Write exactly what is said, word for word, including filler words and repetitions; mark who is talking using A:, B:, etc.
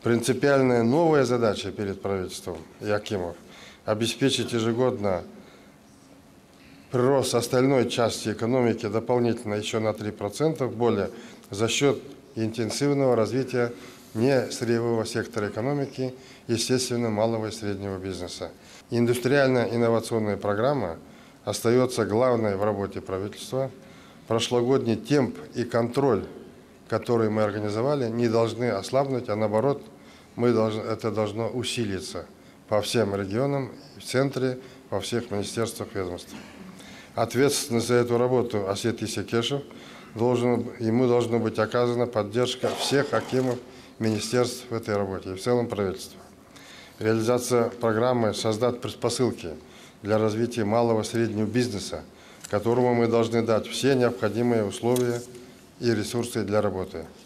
A: Принципиальная новая задача перед правительством и Акимов – обеспечить ежегодно прирост остальной части экономики дополнительно еще на три процента более за счет интенсивного развития не сырьевого сектора экономики, естественно, малого и среднего бизнеса. Индустриально-инновационная программа остается главной в работе правительства. Прошлогодний темп и контроль, который мы организовали, не должны ослабнуть, а наоборот, мы должны, это должно усилиться по всем регионам, в центре, во всех министерствах, ведомствах. Ответственность за эту работу Асет Исекешев, должен, ему должна быть оказана поддержка всех акимов министерств в этой работе и в целом правительства. Реализация программы создаст предпосылки для развития малого и среднего бизнеса, которому мы должны дать все необходимые условия и ресурсы для работы.